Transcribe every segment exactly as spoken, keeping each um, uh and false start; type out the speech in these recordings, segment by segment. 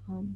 Um,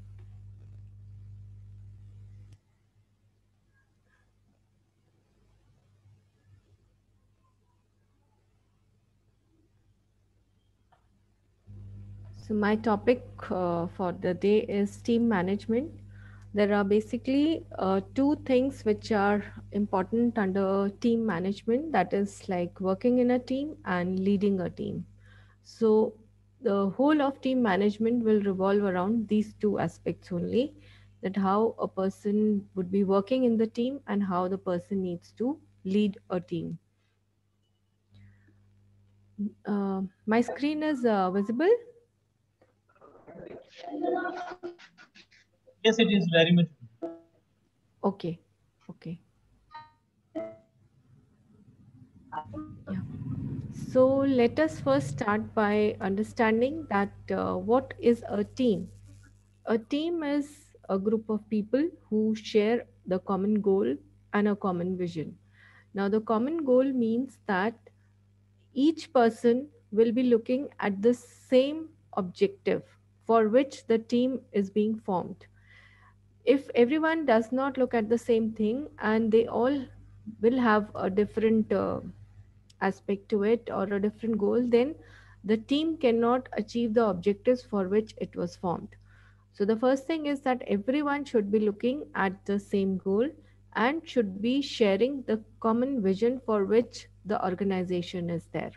so my topic uh, for the day is team management. There are basically uh, two things which are important under team management, that is like working in a team and leading a team. So the whole of team management will revolve around these two aspects only, that how a person would be working in the team and how the person needs to lead a team. Uh, my screen is uh, visible? Yes, it is very much. Okay, okay, yeah. So let us first start by understanding that uh, what is a team. A team is a group of people who share the common goal and a common vision. Now, the common goal means that each person will be looking at the same objective for which the team is being formed. If everyone does not look at the same thing and they all will have a different uh, aspect to it or a different goal, then the team cannot achieve the objectives for which it was formed. So, the first thing is that everyone should be looking at the same goal and should be sharing the common vision for which the organization is there.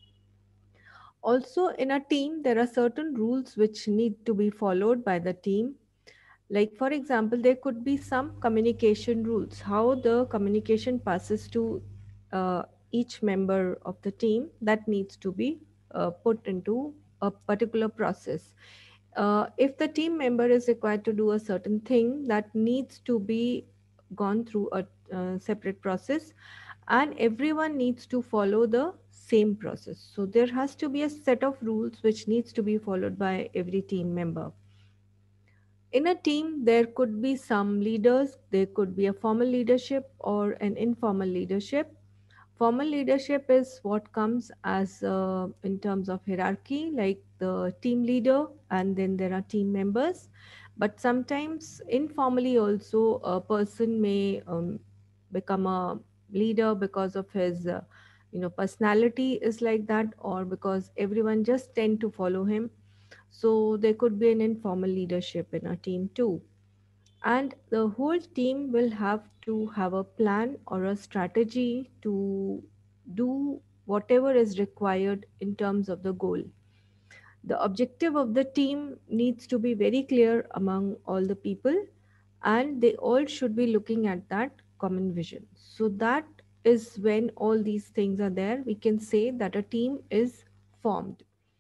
Also, in a team, there are certain rules which need to be followed by the team. Like, for example, there could be some communication rules, how the communication passes to uh, each member of the team that needs to be uh, put into a particular process. Uh, if the team member is required to do a certain thing, that needs to be gone through a uh, separate process, and everyone needs to follow the same process. So there has to be a set of rules which needs to be followed by every team member. In a team, there could be some leaders, there could be a formal leadership or an informal leadership. Formal leadership is what comes as uh, in terms of hierarchy, like the team leader, and then there are team members. But sometimes, informally, also a person may um, become a leader because of his, uh, you know, personality is like that, or because everyone just tend to follow him. So there could be an informal leadership in a team too. And the whole team will have to have a plan or a strategy to do whatever is required in terms of the goal. The objective of the team needs to be very clear among all the people, and they all should be looking at that common vision. So that is when all these things are there, we can say that a team is formed.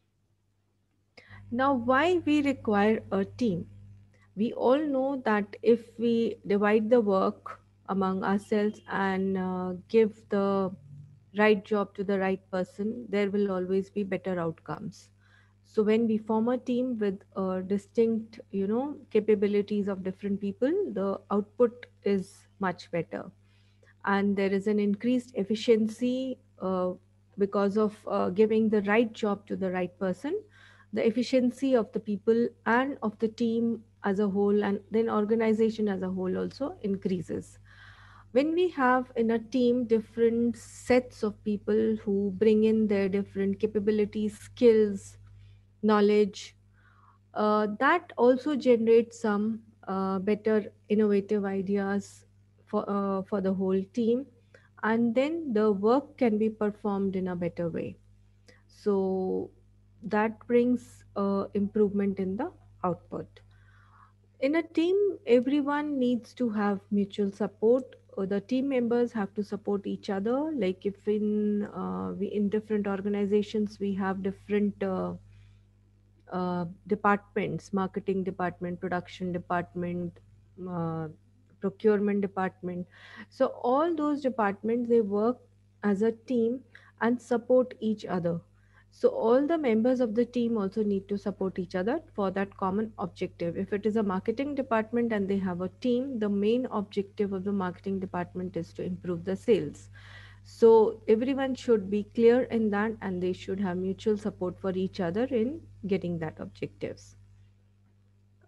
Now, why we require a team? We all know that if we divide the work among ourselves and uh, give the right job to the right person, there will always be better outcomes. So when we form a team with uh, distinct, you know, capabilities of different people, the output is much better, and there is an increased efficiency uh, because of uh, giving the right job to the right person. The efficiency of the people and of the team as a whole, and then organization as a whole, also increases when we have in a team different sets of people who bring in their different capabilities, skills, knowledge. Uh, that also generates some uh, better innovative ideas for uh, for the whole team, and then the work can be performed in a better way. So that brings uh, improvement in the output. In a team, everyone needs to have mutual support. Uh, the team members have to support each other. Like if in uh, we in different organizations we have different uh, uh, departments, marketing department, production department, uh, procurement department. So all those departments, they work as a team and support each other. So all the members of the team also need to support each other for that common objective. If it is a marketing department and they have a team, the main objective of the marketing department is to improve the sales. So everyone should be clear in that, and they should have mutual support for each other in getting that objectives.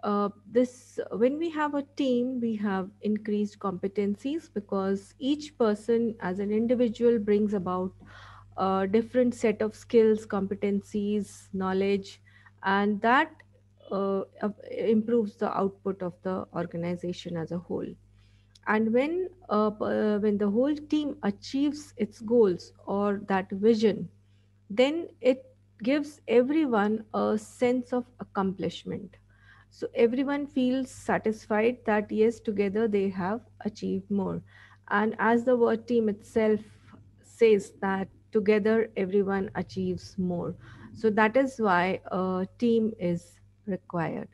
uh, this when we have a team, we have increased competencies because each person as an individual brings about a different set of skills, competencies, knowledge, and that uh, up- improves the output of the organization as a whole. And when uh, p- uh, when the whole team achieves its goals or that vision, then it gives everyone a sense of accomplishment. So everyone feels satisfied that yes, together they have achieved more. And as the word team itself says, that together everyone achieves more. So that is why a team is required.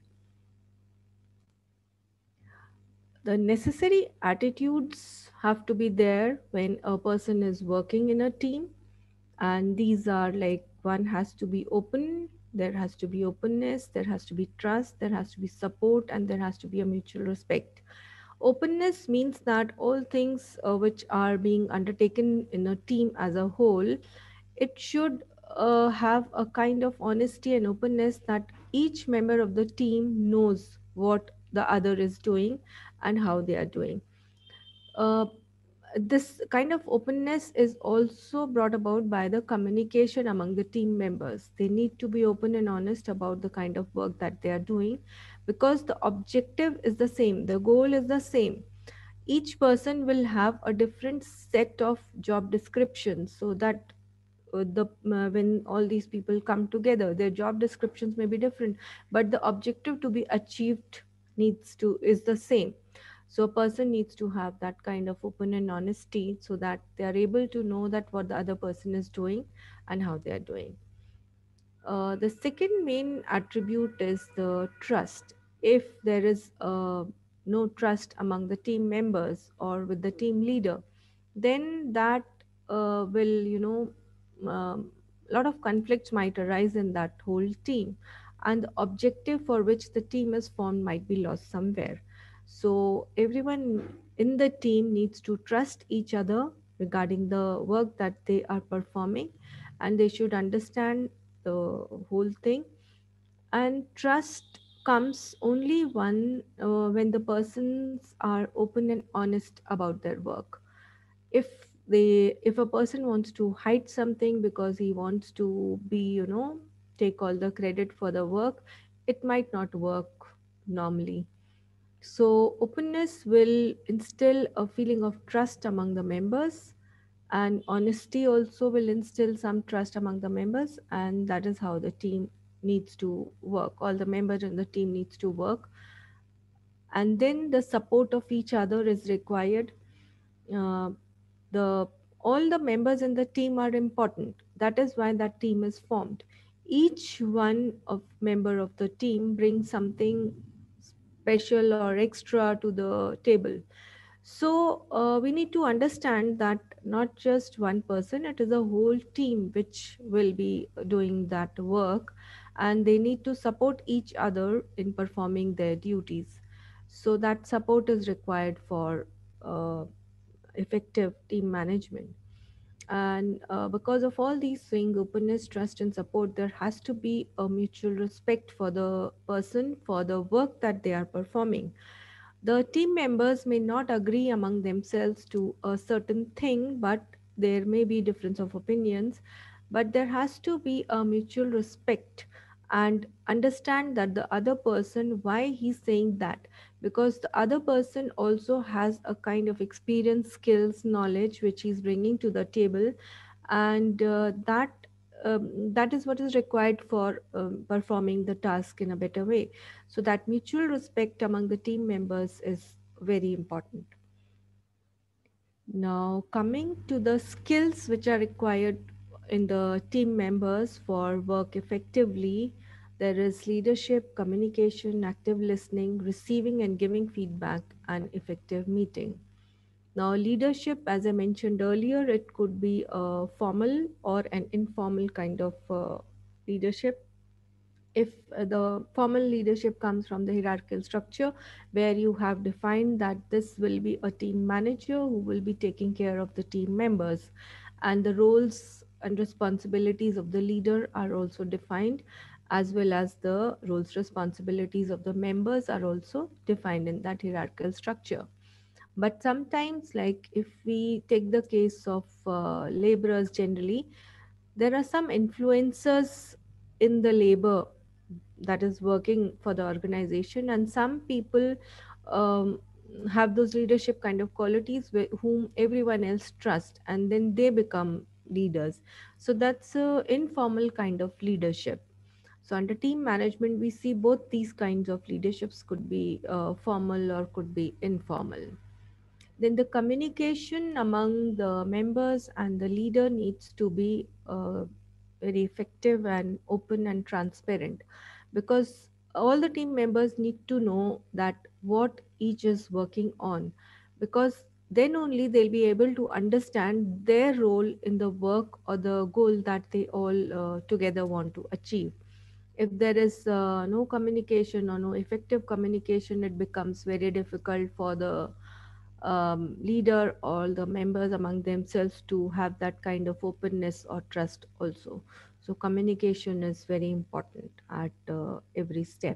The necessary attitudes have to be there when a person is working in a team, and these are like, one has to be open, there has to be openness, there has to be trust, there has to be support, and there has to be a mutual respect. Openness means that all things uh, which are being undertaken in a team as a whole, it should uh, have a kind of honesty and openness, that each member of the team knows what the other is doing and how they are doing. uh, this kind of openness is also brought about by the communication among the team members. They need to be open and honest about the kind of work that they are doing, because the objective is the same, the goal is the same. Each person will have a different set of job descriptions, so that uh, the uh, when all these people come together, their job descriptions may be different, but the objective to be achieved needs to is the same. So a person needs to have that kind of open and honesty, so that they are able to know that what the other person is doing and how they are doing. Uh, the second main attribute is the trust. If there is uh, no trust among the team members or with the team leader, then that uh, will, you know, um, a lot of conflicts might arise in that whole team, and the objective for which the team is formed might be lost somewhere. So everyone in the team needs to trust each other regarding the work that they are performing, and they should understand the whole thing. And trust comes only one uh, when the persons are open and honest about their work. If they if a person wants to hide something because he wants to be, you know, take all the credit for the work, it might not work normally. So openness will instill a feeling of trust among the members, and honesty also will instill some trust among the members, and that is how the team needs to work. All the members in the team needs to work, and then the support of each other is required. uh, the all the members in the team are important. That is why that team is formed. Each one of member of the team brings something special or extra to the table. So uh, we need to understand that not just one person, it is a whole team which will be doing that work, and they need to support each other in performing their duties. So that support is required for uh, effective team management. And uh, because of all these things, openness, trust, and support, there has to be a mutual respect for the person, for the work that they are performing. The team members may not agree among themselves to a certain thing, but there may be difference of opinions, but there has to be a mutual respect, and understand that the other person, why he's saying that, because the other person also has a kind of experience, skills, knowledge which he's bringing to the table, and uh, that um, that is what is required for um, performing the task in a better way. So that mutual respect among the team members is very important. Now, coming to the skills which are required in the team members for work effectively, there is leadership, communication, active listening, receiving and giving feedback, and effective meeting. Now, leadership, as I mentioned earlier, it could be a formal or an informal kind of uh, leadership. If uh, the formal leadership comes from the hierarchical structure, where you have defined that this will be a team manager who will be taking care of the team members, and the roles and responsibilities of the leader are also defined, as well as the roles responsibilities of the members are also defined in that hierarchical structure. But sometimes, like if we take the case of uh, laborers generally, there are some influencers in the labor that is working for the organization, and some people um, have those leadership kind of qualities where, whom everyone else trusts, and then they become leaders. So that's a informal kind of leadership. So under team management, we see both these kinds of leaderships could be uh, formal or could be informal. Then the communication among the members and the leader needs to be uh, very effective and open and transparent, because all the team members need to know that what each is working on, because then only they'll be able to understand their role in the work or the goal that they all uh, together want to achieve. If there is uh, no communication or no effective communication, it becomes very difficult for the um, leader or the members among themselves to have that kind of openness or trust also. So communication is very important at uh, every step.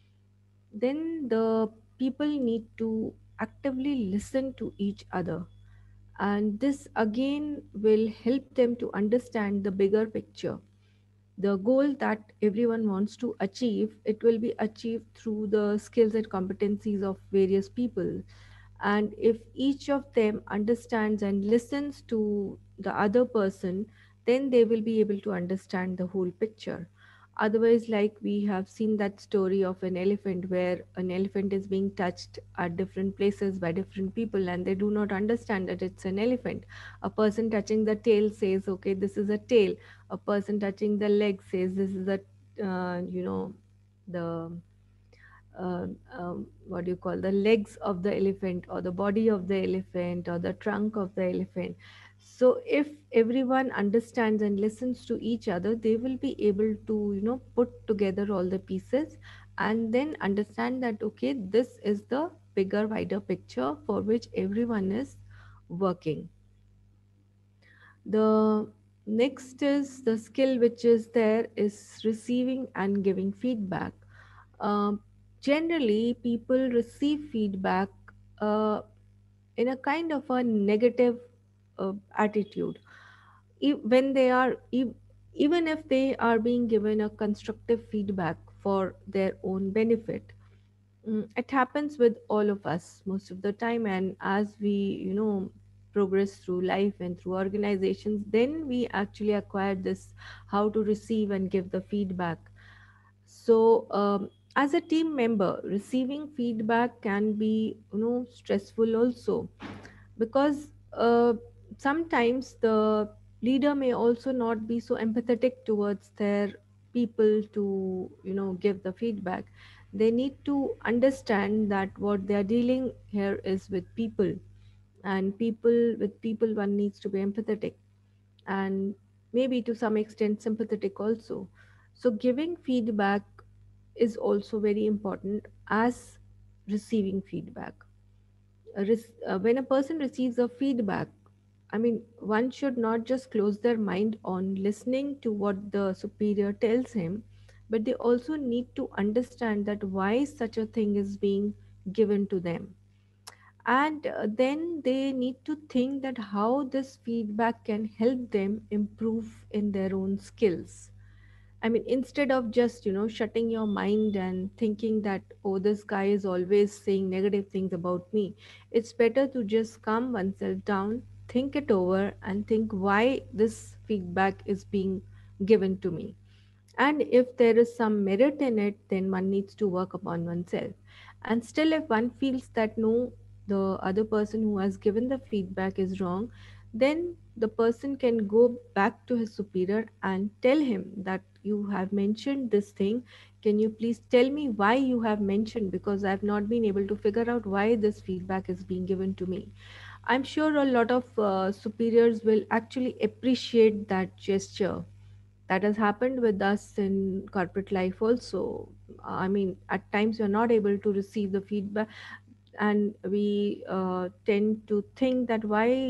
Then the people need to actively listen to each other, and this again will help them to understand the bigger picture, the goal that everyone wants to achieve. It will be achieved through the skills and competencies of various people, and if each of them understands and listens to the other person, then they will be able to understand the whole picture. Otherwise, like we have seen that story of an elephant, where an elephant is being touched at different places by different people and they do not understand that it's an elephant. A person touching the tail says, okay, this is a tail. A person touching the leg says, this is a uh, you know the uh, um, what do you call, the legs of the elephant, or the body of the elephant, or the trunk of the elephant. So if everyone understands and listens to each other, they will be able to, you know, put together all the pieces and then understand that okay, this is the bigger wider picture for which everyone is working. The next is the skill which is there is receiving and giving feedback. um, Generally, people receive feedback uh, in a kind of a negative uh, attitude. E- when they are e- Even if they are being given a constructive feedback for their own benefit. Mm, it happens with all of us most of the time, and as we, you know, progress through life and through organizations, then we actually acquire this how to receive and give the feedback. So, um, as a team member, receiving feedback can be, you know, stressful also, because uh, sometimes the leader may also not be so empathetic towards their people to, you know, give the feedback. They need to understand that what they are dealing here is with people, and people with people one needs to be empathetic and maybe to some extent sympathetic also. So giving feedback is also very important as receiving feedback. A rec- uh, when a person receives a feedback, I mean, one should not just close their mind on listening to what the superior tells him, but they also need to understand that why such a thing is being given to them. And uh, then they need to think that how this feedback can help them improve in their own skills. I mean, instead of just, you know, shutting your mind and thinking that, oh, this guy is always saying negative things about me, it's better to just calm oneself down, think it over, and think why this feedback is being given to me. And if there is some merit in it, then one needs to work upon oneself. And still, if one feels that no, the other person who has given the feedback is wrong, then the person can go back to his superior and tell him that you have mentioned this thing. Can you please tell me why you have mentioned? Because I've not been able to figure out why this feedback is being given to me. I'm sure a lot of uh, superiors will actually appreciate that gesture. That has happened with us in corporate life also. I mean, at times you're not able to receive the feedback, and we uh, tend to think that why.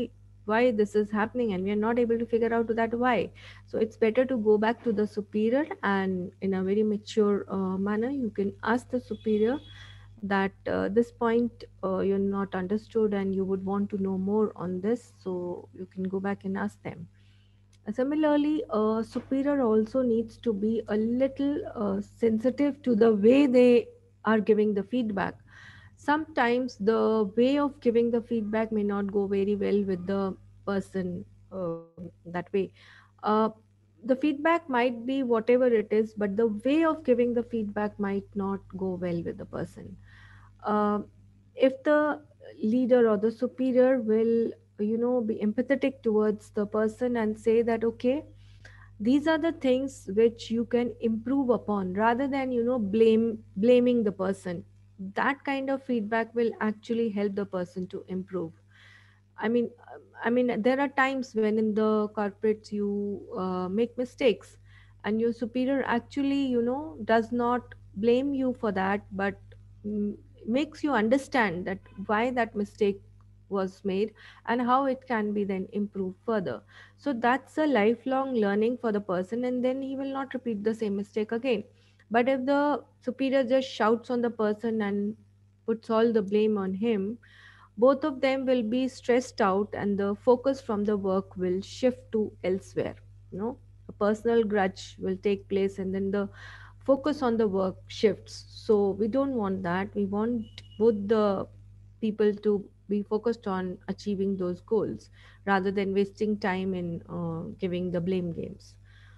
why this is happening, and we are not able to figure out that why. So it's better to go back to the superior, and in a very mature uh, manner you can ask the superior that uh, this point uh, you're not understood and you would want to know more on this, so you can go back and ask them. Similarly, a superior also needs to be a little uh, sensitive to the way they are giving the feedback. Sometimes the way of giving the feedback may not go very well with the person uh, that way. Uh, the feedback might be whatever it is, but the way of giving the feedback might not go well with the person. uh, if the leader or the superior will, you know, be empathetic towards the person and say that okay, these are the things which you can improve upon, rather than, you know, blame blaming the person, that kind of feedback will actually help the person to improve. I mean, um, I mean, there are times when in the corporates you uh, make mistakes, and your superior actually, you know, does not blame you for that, but mm, makes you understand that why that mistake was made and how it can be then improved further. So that's a lifelong learning for the person, and then he will not repeat the same mistake again. But if the superior just shouts on the person and puts all the blame on him, both of them will be stressed out and the focus from the work will shift to elsewhere. You know, a personal grudge will take place, and then the focus on the work shifts. So we don't want that. We want both the people to be focused on achieving those goals rather than wasting time in uh, giving the blame games.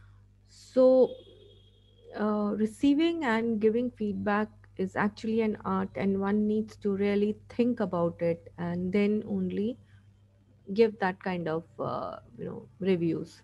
So uh, receiving and giving feedback is actually an art, and one needs to really think about it and then only give that kind of uh, you know, reviews.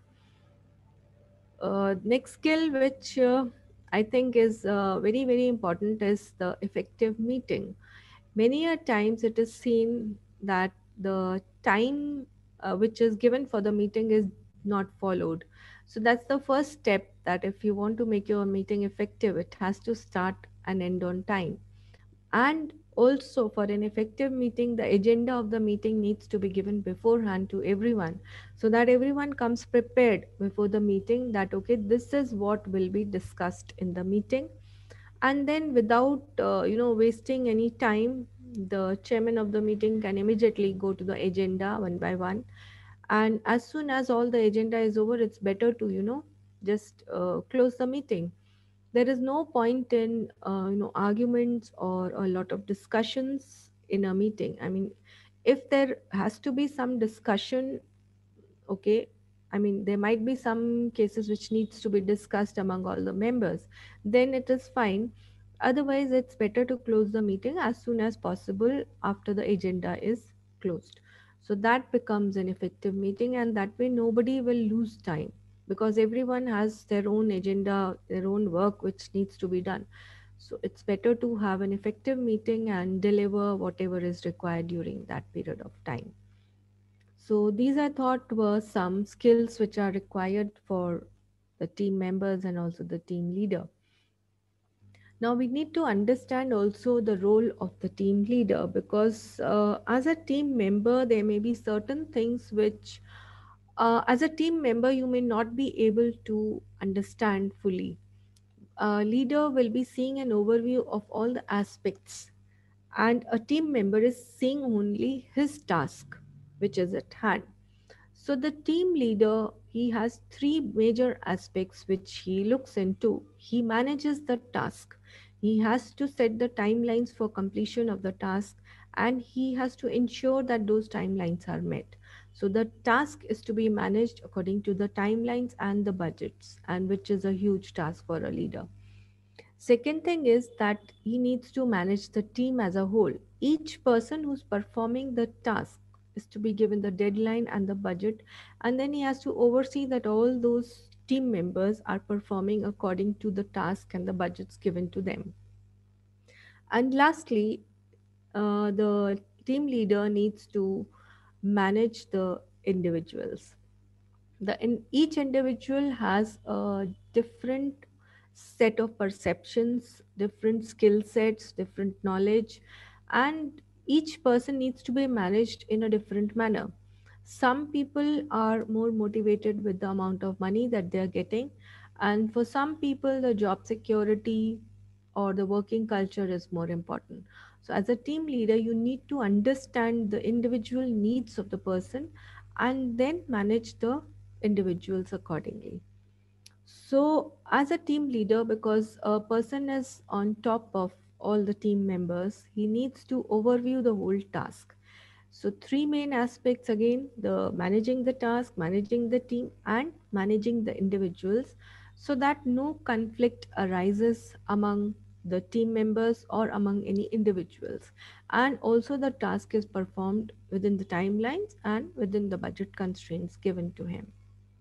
Uh, next skill which uh, I think is uh, very very important is the effective meeting. Many a times it is seen that the time uh, which is given for the meeting is not followed. So that's the first step, that if you want to make your meeting effective, it has to start and end on time. And also, for an effective meeting, the agenda of the meeting needs to be given beforehand to everyone, so that everyone comes prepared before the meeting, that okay, this is what will be discussed in the meeting. And then without uh, you know, wasting any time, the chairman of the meeting can immediately go to the agenda one by one. And as soon as all the agenda is over, it's better to, you know, just uh, close the meeting. There is no point in uh, you know, arguments or a lot of discussions in a meeting. I mean, if there has to be some discussion, okay, I mean, there might be some cases which needs to be discussed among all the members, then it is fine. Otherwise, it's better to close the meeting as soon as possible after the agenda is closed. So that becomes an effective meeting, and that way nobody will lose time, because everyone has their own agenda, their own work which needs to be done. So it's better to have an effective meeting and deliver whatever is required during that period of time. So these I thought were some skills which are required for the team members and also the team leader. Now we need to understand also the role of the team leader, because uh, as a team member there may be certain things which uh, as a team member you may not be able to understand fully. A leader will be seeing an overview of all the aspects, and a team member is seeing only his task which is at hand. So the team leader, he has three major aspects which he looks into. He manages the task. He has to set the timelines for completion of the task, and he has to ensure that those timelines are met. So the task is to be managed according to the timelines and the budgets, and which is a huge task for a leader. Second thing is that he needs to manage the team as a whole. Each person who's performing the task is to be given the deadline and the budget, and then he has to oversee that all those team members are performing according to the task and the budgets given to them. And lastly, uh, the team leader needs to manage the individuals. The in, each individual has a different set of perceptions, different skill sets, different knowledge, and each person needs to be managed in a different manner. Some people are more motivated with the amount of money that they are getting, and for some people the job security or the working culture is more important. So as a team leader, you need to understand the individual needs of the person and then manage the individuals accordingly. So, as a team leader, because a person is on top of all the team members, he needs to overview the whole task. So, three main aspects again: the managing the task, managing the team, and managing the individuals, so that no conflict arises among the team members or among any individuals. And also, the task is performed within the timelines and within the budget constraints given to him.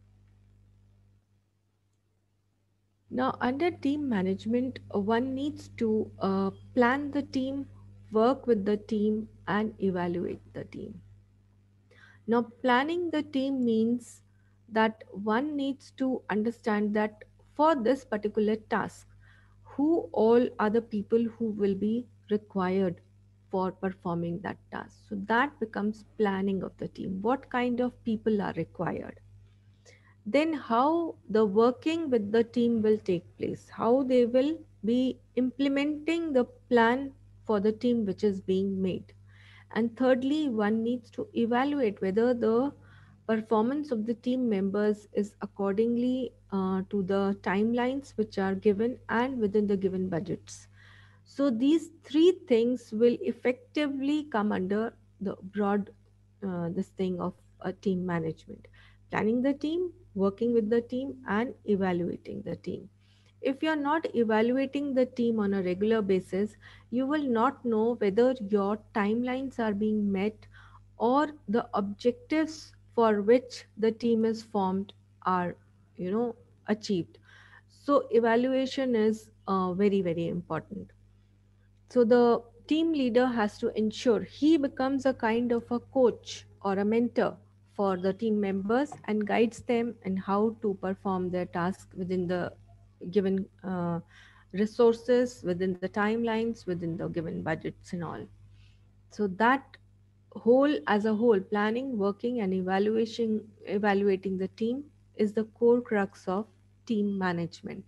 Now, under team management, uh, one needs to uh, plan the team, work with the team, and evaluate the team. Now, planning the team means that one needs to understand that for this particular task, who all are the people who will be required for performing that task. So, that becomes planning of the team. What kind of people are required? Then how the working with the team will take place, how they will be implementing the plan for the team which is being made. And thirdly, one needs to evaluate whether the performance of the team members is accordingly uh, to the timelines which are given and within the given budgets. So these three things will effectively come under the broad uh, this thing of a team management: planning the team, working with the team, and evaluating the team. If you're not evaluating the team on a regular basis, you will not know whether your timelines are being met or the objectives for which the team is formed are, you know, achieved. So evaluation is uh, very very important. So the team leader has to ensure he becomes a kind of a coach or a mentor for the team members and guides them in how to perform their task within the given uh, resources, within the timelines, within the given budgets and all. So that whole as a whole, planning, working, and evaluation evaluating the team is the core crux of team management.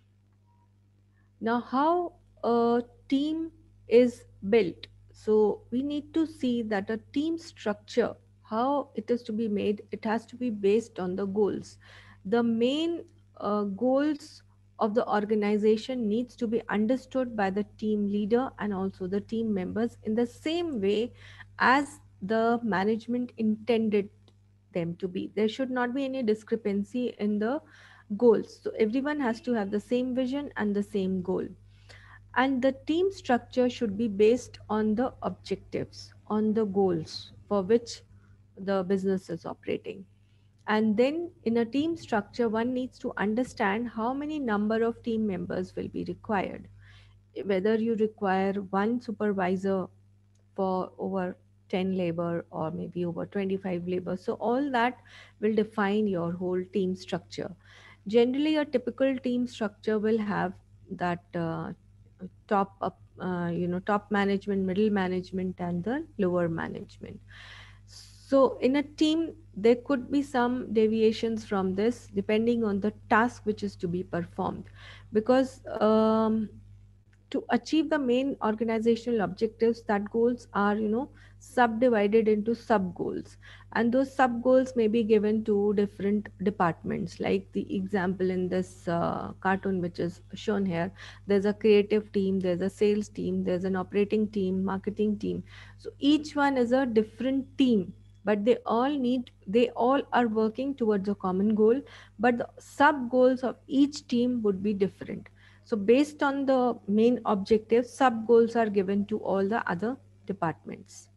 Now, how a team is built. So, we need to see that a team structure, how it is to be made, it has to be based on the goals. The main uh, goals of the organization needs to be understood by the team leader and also the team members in the same way as the management intended them to be. There should not be any discrepancy in the goals. So everyone has to have the same vision and the same goal. And the team structure should be based on the objectives, on the goals for which the business is operating. And then in a team structure, one needs to understand how many number of team members will be required. Whether you require one supervisor for over ten labor or maybe over twenty-five labor. So all that will define your whole team structure. Generally, a typical team structure will have that uh, top up, uh, you know, top management, middle management, and the lower management. So in a team, there could be some deviations from this depending on the task which is to be performed, because um, to achieve the main organizational objectives, that goals are, you know, subdivided into sub goals, and those sub goals may be given to different departments. Like the example in this uh, cartoon which is shown here, there's a creative team, there's a sales team, there's an operating team, marketing team. So each one is a different team, but they all need they all are working towards a common goal, but the sub goals of each team would be different. So, based on the main objectives, sub goals are given to all the other departments.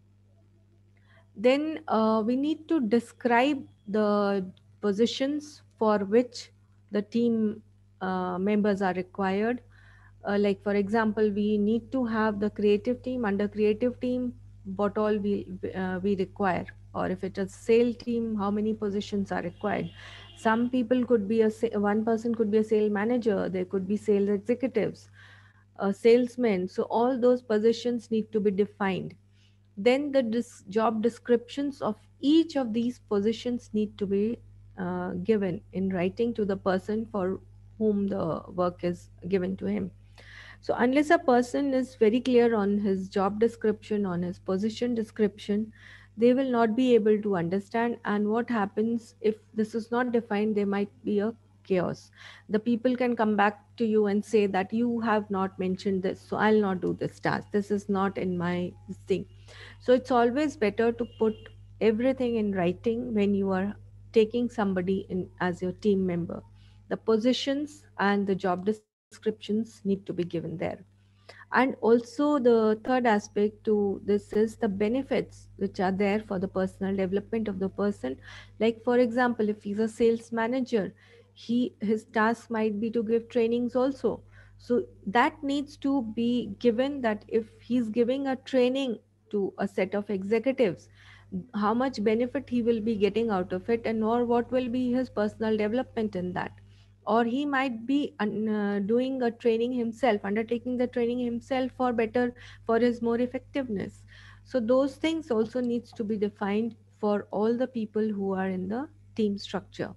Then uh, we need to describe the positions for which the team uh, members are required. Uh, like for example, we need to have the creative team. Under creative team, what all we uh, we require, or if it is sale team, how many positions are required. Some people could be a sa- one person could be a sale manager. There could be sales executives, a salesman. So all those positions need to be defined. Then the dis- job descriptions of each of these positions need to be uh, given in writing to the person for whom the work is given to him. So unless a person is very clear on his job description, on his position description, they will not be able to understand. And what happens if this is not defined, there might be a chaos. The people can come back to you and say that you have not mentioned this, so I'll not do this task. This is not in my thing. So it's always better to put everything in writing when you are taking somebody in as your team member. The positions and the job descriptions need to be given there. And also the third aspect to this is the benefits which are there for the personal development of the person. Like for example, if he's a sales manager, he his task might be to give trainings also. So that needs to be given, that if he's giving a training to a set of executives, how much benefit he will be getting out of it, and or what will be his personal development in that. Or he might be un- uh, doing a training himself, undertaking the training himself for better, for his more effectiveness. So those things also needs to be defined for all the people who are in the team structure.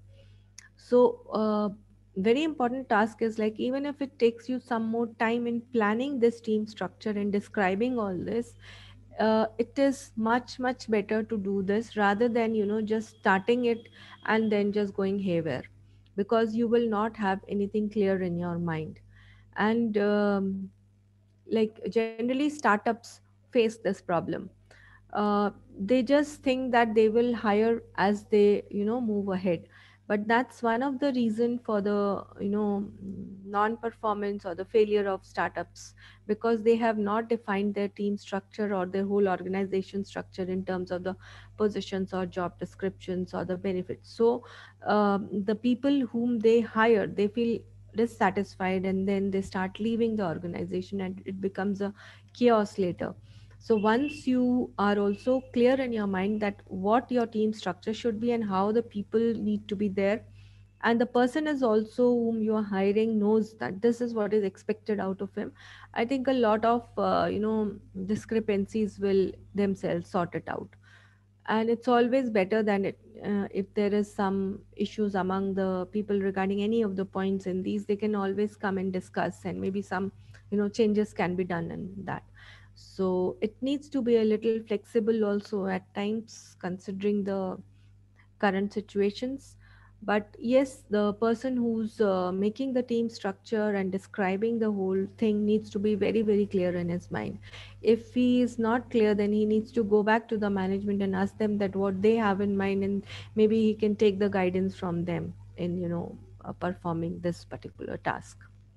So uh, very important task is, like, even if it takes you some more time in planning this team structure and describing all this, uh, it is much much better to do this rather than, you know, just starting it and then just going haywire, because you will not have anything clear in your mind. And um, like generally startups face this problem. uh, they just think that they will hire as they, you know, move ahead. But that's one of the reason for the, you know, non performance or the failure of startups, because they have not defined their team structure or their whole organization structure in terms of the positions or job descriptions or the benefits. So um, the people whom they hire, they feel dissatisfied, and then they start leaving the organization and it becomes a chaos later. So once you are also clear in your mind that what your team structure should be and how the people need to be there, and the person is also whom you are hiring knows that this is what is expected out of him, I think a lot of uh, you know, discrepancies will themselves sort it out. And it's always better than it, uh, if there is some issues among the people regarding any of the points in these, they can always come and discuss, and maybe some, you know, changes can be done in that. So it needs to be a little flexible also at times, considering the current situations. But yes, the person who's uh, making the team structure and describing the whole thing needs to be very very clear in his mind. If he is not clear, then he needs to go back to the management and ask them that what they have in mind, and maybe he can take the guidance from them in, you know, uh, performing this particular task.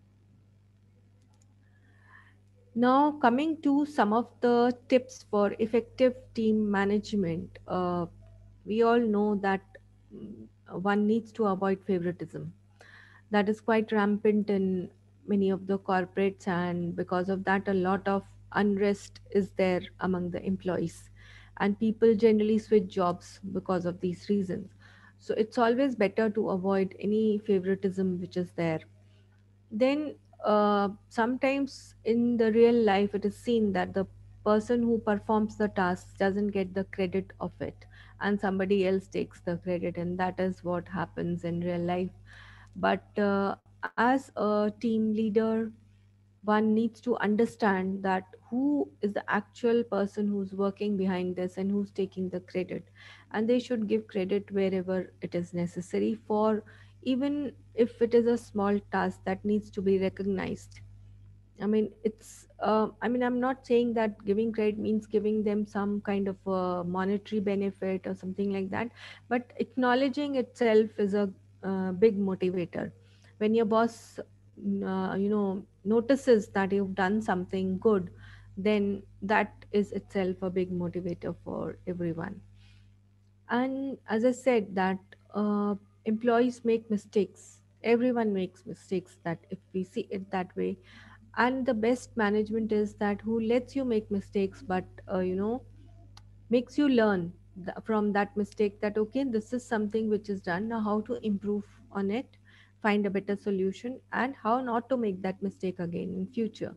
Now, coming to some of the tips for effective team management, uh, we all know that mm, one needs to avoid favoritism. That is quite rampant in many of the corporates, and because of that, a lot of unrest is there among the employees, and people generally switch jobs because of these reasons. So, it's always better to avoid any favoritism which is there. Then uh, sometimes in the real life it is seen that the person who performs the task doesn't get the credit of it, and somebody else takes the credit, and that is what happens in real life. But uh, as a team leader, one needs to understand that who is the actual person who's working behind this and who's taking the credit, and they should give credit wherever it is necessary, for even if it is a small task that needs to be recognized. I mean, it's, uh, I mean, I'm not saying that giving credit means giving them some kind of a monetary benefit or something like that, but acknowledging itself is a uh, big motivator. When your boss, mm, uh, you know, notices that you've done something good, then that is itself a big motivator for everyone. And as I said, that uh, employees make mistakes. Everyone makes mistakes. That if we see it that way, and the best management is that who lets you make mistakes, but uh, you know, makes you learn th- from that mistake, that okay, this is something which is done, now how to improve on it, find a better solution, and how not to make that mistake again in future.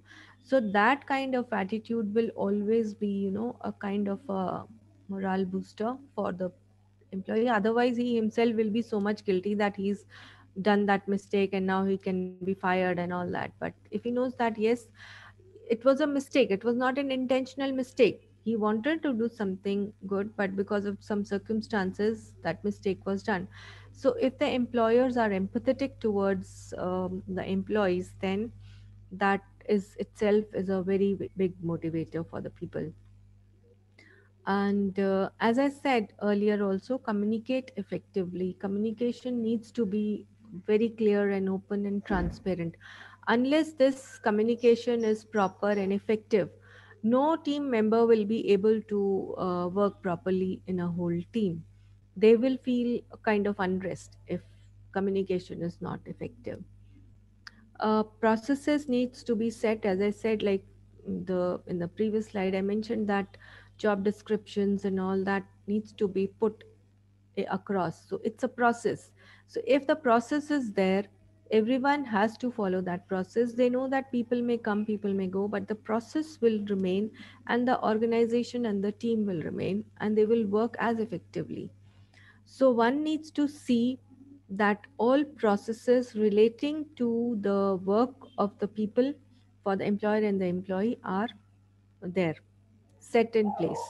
So that kind of attitude will always be, you know, a kind of a morale booster for the employee. Otherwise he himself will be so much guilty that he's done that mistake and now he can be fired and all that. But if he knows that yes, it was a mistake, it was not an intentional mistake, he wanted to do something good, but because of some circumstances that mistake was done. So if the employers are empathetic towards um, the employees, then that is itself is a very b- big motivator for the people. And uh, as I said earlier, also communicate effectively. Communication needs to be very clear and open and transparent. Unless this communication is proper and effective, no team member will be able to uh, work properly in a whole team. They will feel a kind of unrest if communication is not effective. Uh, processes needs to be set, as I said, like the in the previous slide I mentioned that job descriptions and all that needs to be put a- across. So it's a process. So if the process is there, everyone has to follow that process. They know that people may come, people may go, but the process will remain, and the organization and the team will remain, and they will work as effectively. So one needs to see that all processes relating to the work of the people for the employer and the employee are there, set in place.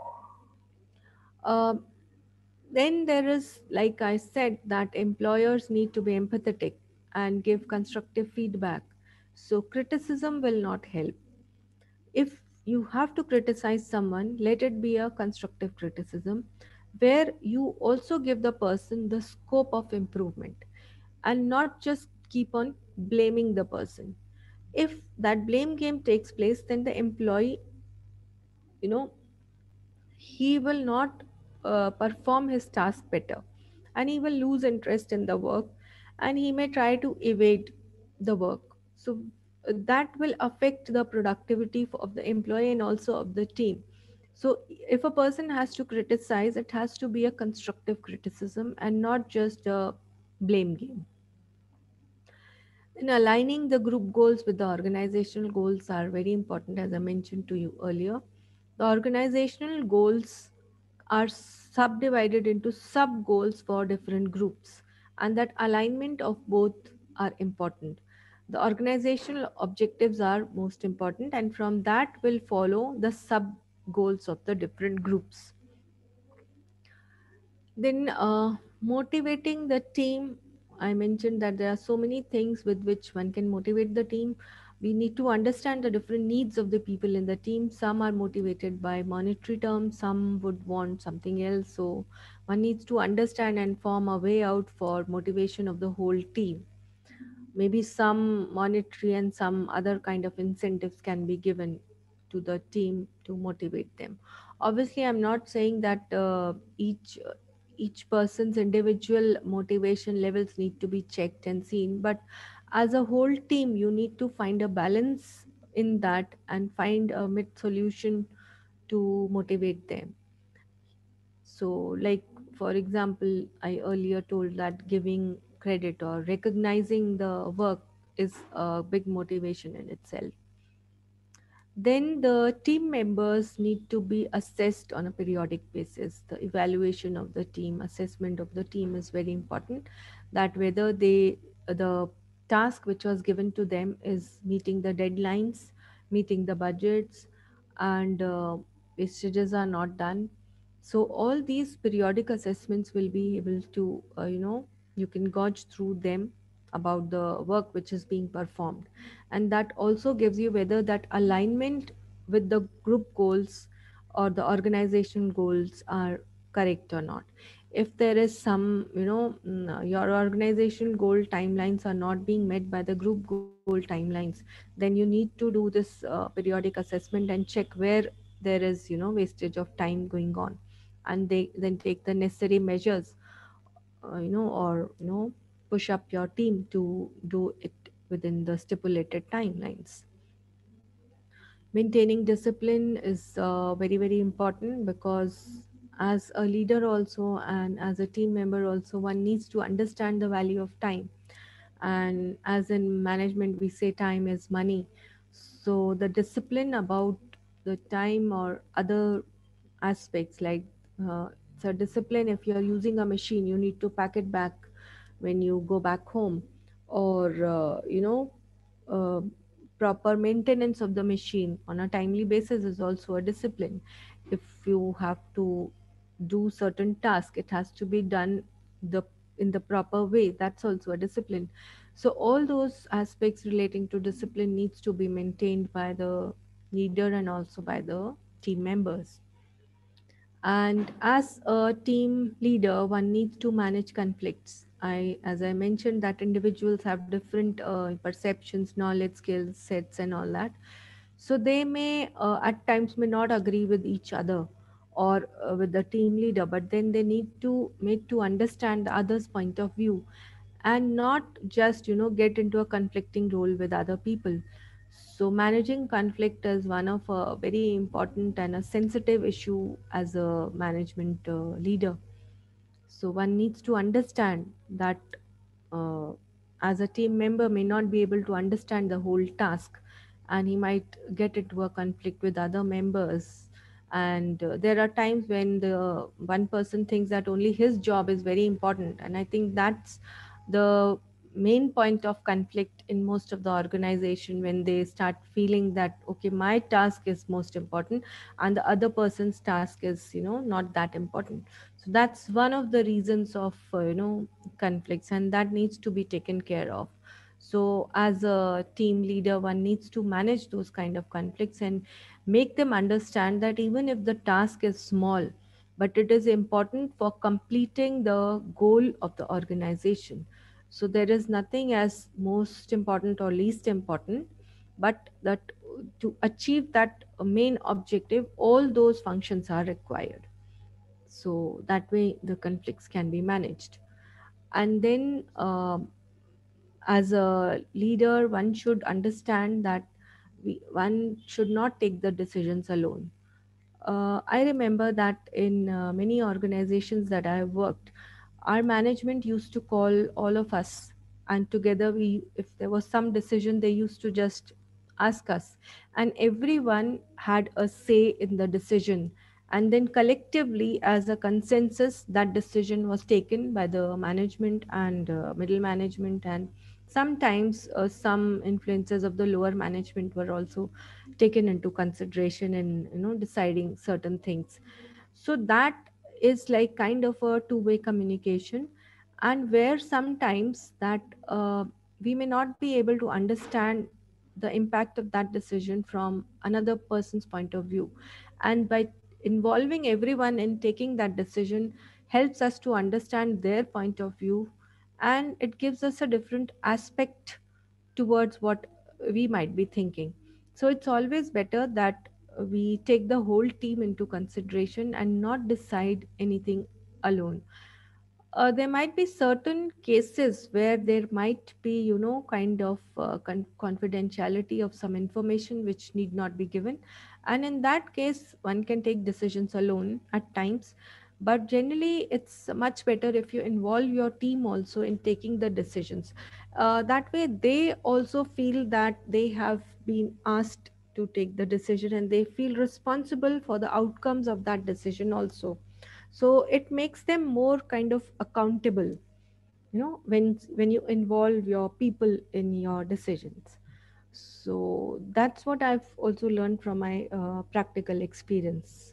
Um, then there is, like I said, that employers need to be empathetic and give constructive feedback. So criticism will not help. If you have to criticize someone, let it be a constructive criticism where you also give the person the scope of improvement and not just keep on blaming the person. If that blame game takes place, then the employee, you know, he will not uh, perform his task better, and he will lose interest in the work, and he may try to evade the work. So uh, that will affect the productivity f- of the employee and also of the team. So if a person has to criticize, it has to be a constructive criticism and not just a blame game. And aligning the group goals with the organizational goals are very important, as I mentioned to you earlier. The organizational goals are subdivided into sub goals for different groups, and that alignment of both are important. The organizational objectives are most important, and from that will follow the sub goals of the different groups. Then, uh, motivating the team, I mentioned that there are so many things with which one can motivate the team. We need to understand the different needs of the people in the team. Some are motivated by monetary terms, some would want something else. So, one needs to understand and form a way out for motivation of the whole team. Maybe some monetary and some other kind of incentives can be given to the team to motivate them. Obviously I'm not saying that uh, each each person's individual motivation levels need to be checked and seen, but as a whole team you need to find a balance in that and find a mid solution to motivate them. So, like for example, I earlier told that giving credit or recognizing the work is a big motivation in itself. Then the team members need to be assessed on a periodic basis. The evaluation of the team, assessment of the team is very important. That whether they, the task which was given to them is meeting the deadlines, meeting the budgets, and uh, wastages are not done. So all these periodic assessments will be able to, uh, you know, you can gauge through them about the work which is being performed, and that also gives you whether that alignment with the group goals or the organization goals are correct or not. If there is some, you know, mm, uh, your organization goal timelines are not being met by the group goal timelines, then you need to do this uh, periodic assessment and check where there is, you know, wastage of time going on, and they then take the necessary measures, uh, you know, or you know, push up your team to do it within the stipulated timelines. Maintaining discipline is uh, very very important, because as a leader also and as a team member also, one needs to understand the value of time. And as in management we say time is money. So the discipline about the time or other aspects, like uh, so discipline, if you're using a machine, you need to pack it back when you go back home, or uh, you know uh, proper maintenance of the machine on a timely basis is also a discipline. If you have to do certain task, it has to be done the in the proper way. That's also a discipline. So all those aspects relating to discipline needs to be maintained by the leader and also by the team members. And as a team leader, one needs to manage conflicts. I, as I mentioned, that individuals have different uh, perceptions, knowledge, skills, sets, and all that. So they may, uh, at times, may not agree with each other or uh, with the team leader, but then they need to make to understand the other's point of view, and not just you know get into a conflicting role with other people. So managing conflict is one of a very important and a sensitive issue as a management uh, leader. So one needs to understand that uh, as a team member may not be able to understand the whole task, and he might get into a conflict with other members. And uh, there are times when the one person thinks that only his job is very important, and I think that's the main point of conflict in most of the organization, when they start feeling that okay, my task is most important and the other person's task is you know not that important. So that's one of the reasons of uh, you know conflicts, and that needs to be taken care of. So as a team leader, one needs to manage those kind of conflicts and make them understand that even if the task is small, but it is important for completing the goal of the organization. So there is nothing as most important or least important, but that to achieve that main objective, all those functions are required. So that way the conflicts can be managed. And then um as a leader, one should understand that we, one should not take the decisions alone. uh, I remember that in uh, many organizations that I have worked, our management used to call all of us, and together we, if there was some decision, they used to just ask us, and everyone had a say in the decision. And then collectively, as a consensus, that decision was taken by the management and uh, middle management, and sometimes uh, some influences of the lower management were also taken into consideration in you know deciding certain things. So that is like kind of a two way communication, and where sometimes that uh, we may not be able to understand the impact of that decision from another person's point of view, and by involving everyone in taking that decision helps us to understand their point of view, and it gives us a different aspect towards what we might be thinking. So it's always better that we take the whole team into consideration and not decide anything alone. Uh, there might be certain cases where there might be you know kind of uh, con- confidentiality of some information which need not be given, and in that case one can take decisions alone at times. But generally it's much better if you involve your team also in taking the decisions. Uh, that way they also feel that they have been asked to take the decision, and they feel responsible for the outcomes of that decision also. So it makes them more kind of accountable, you know when when you involve your people in your decisions. So that's what I've also learned from my uh, practical experience.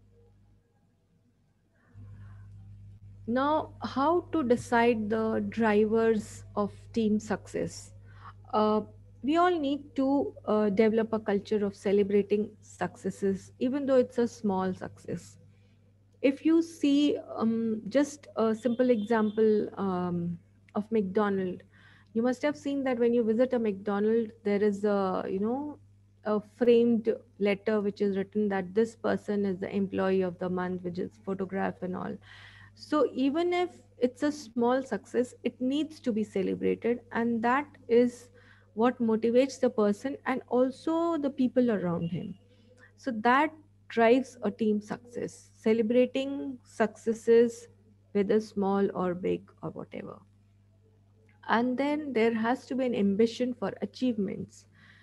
Now, how to decide the drivers of team success? uh, we all need to uh, develop a culture of celebrating successes, even though it's a small success. If you see um, just a simple example um, of McDonald, you must have seen that when you visit a McDonald, there is a you know a framed letter which is written that this person is the employee of the month, which is photograph and all. So even if it's a small success, it needs to be celebrated, and that is what motivates the person and also the people around him. So that drives a team success, celebrating successes, whether small or big or whatever. And then there has to be an ambition for achievements.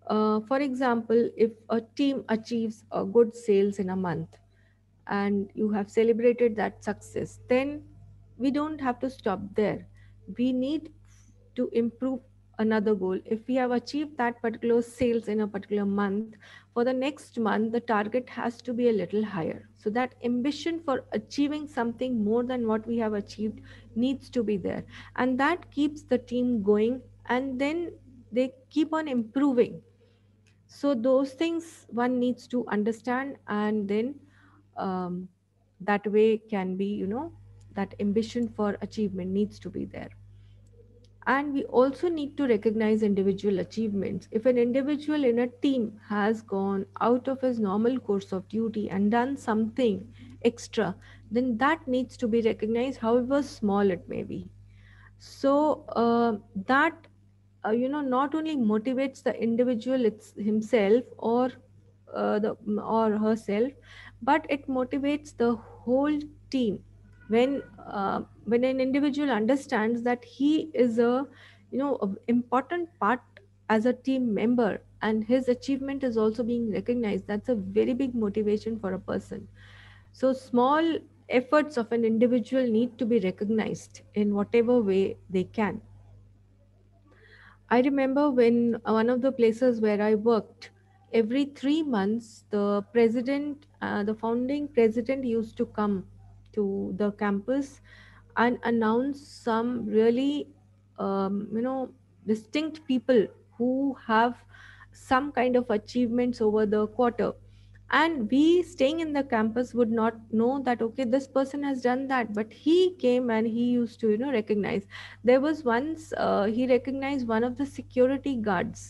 Uh, for example, if a team achieves a good sales in a month and you have celebrated that success, then we don't have to stop there. We need to improve another goal. If we have achieved that particular sales in a particular month, for the next month, the target has to be a little higher. So that ambition for achieving something more than what we have achieved needs to be there. And that keeps the team going, and then they keep on improving. So those things one needs to understand, and then um, that way can be, you know, that ambition for achievement needs to be there. And we also need to recognize individual achievements. If an individual in a team has gone out of his normal course of duty and done something extra, then that needs to be recognized, however small it may be. So uh, that uh, you know, not only motivates the individual it's himself or uh, the or herself, but it motivates the whole team. When uh, when an individual understands that he is a, you know, a important part as a team member, and his achievement is also being recognized, that's a very big motivation for a person. So small efforts of an individual need to be recognized in whatever way they can. I remember when uh, one of the places where I worked, every three months, the president, uh, the founding president used to come to the campus and announce some really, um, you know, distinct people who have some kind of achievements over the quarter. And we staying in the campus would not know that, okay, this person has done that, but he came and he used to, you know, recognize. There was once uh, he recognized one of the security guards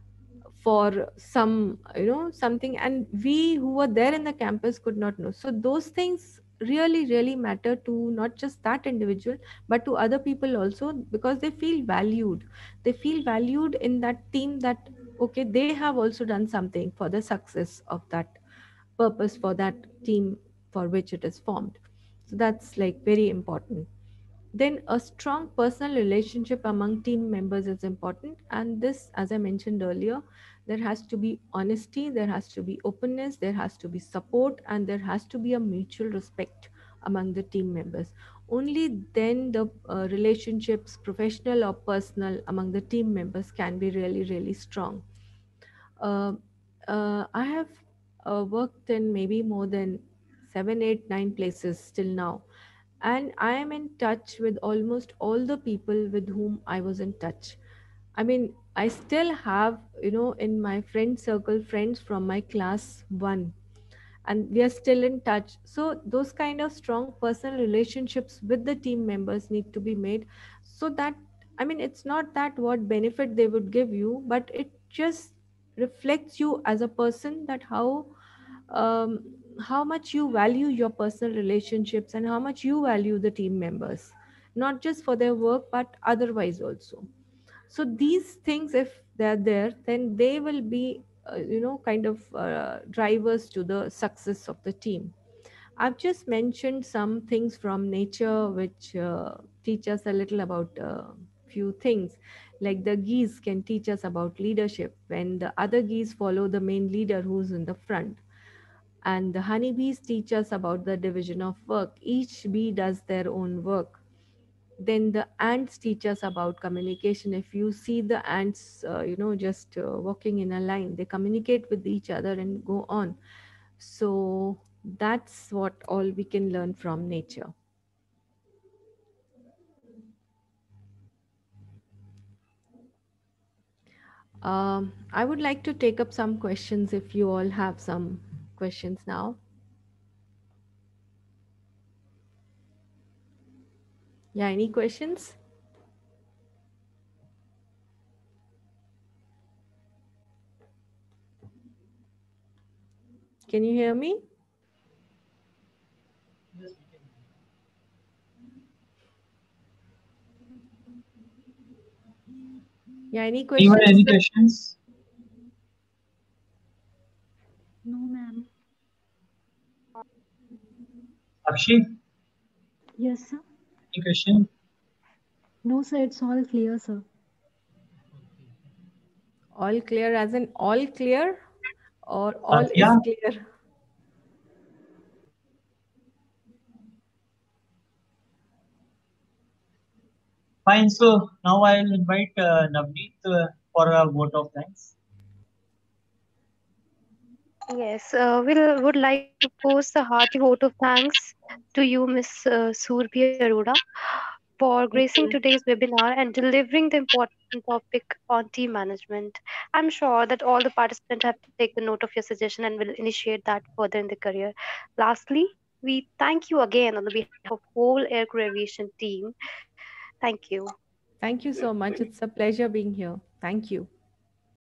for some, you know, something, and we who were there in the campus could not know. So those things really really matter to not just that individual, but to other people also, because they feel valued. They feel valued in that team, that okay, they have also done something for the success of that purpose, for that team for which it is formed. So that's like very important. Then a strong personal relationship among team members is important, and this, as I mentioned earlier, there has to be honesty, there has to be openness, there has to be support, and there has to be a mutual respect among the team members. Only then the uh, relationships, professional or personal, among the team members can be really really strong. uh, uh, I have uh, worked in maybe more than seven, eight, nine places till now, and I am in touch with almost all the people with whom I was in touch. I mean, I still have, you know, in my friend circle, friends from my class one, and we are still in touch. So those kind of strong personal relationships with the team members need to be made, so that, I mean, it's not that what benefit they would give you, but it just reflects you as a person, that how um, how much you value your personal relationships and how much you value the team members, not just for their work but otherwise also. So these things, if they're there, then they will be uh, you know, kind of uh, drivers to the success of the team. I've just mentioned some things from nature which uh, teach us a little about uh, few things. Like the geese can teach us about leadership when the other geese follow the main leader who's in the front. And the honeybees teach us about the division of work. Each bee does their own work. Then the ants teach us about communication. If you see the ants, uh, you know, just uh, walking in a line, they communicate with each other and go on. So that's what all we can learn from nature. Um, I would like to take up some questions if you all have some questions now. Yeah, any questions? Can you hear me? Yeah, any Anyone, any questions? questions? No, ma'am. Akshi, Yes, sir. any question? No, sir. It's all clear, sir. All clear as in all clear or Uh, all is yeah, clear? fine. So now I'll invite uh, Navneet uh, for a vote of thanks. Yes, uh, we'll would like to post a hearty vote of thanks to you, Miss uh, Surbhi Arora, for Thank gracing you. today's webinar and delivering the important topic on team management. I'm sure that all the participants have taken note of your suggestion and will initiate that further in their career. Lastly, we thank you again on the behalf of whole Aircrew Aviation team. Thank you. Thank you so much. It's a pleasure being here. Thank you.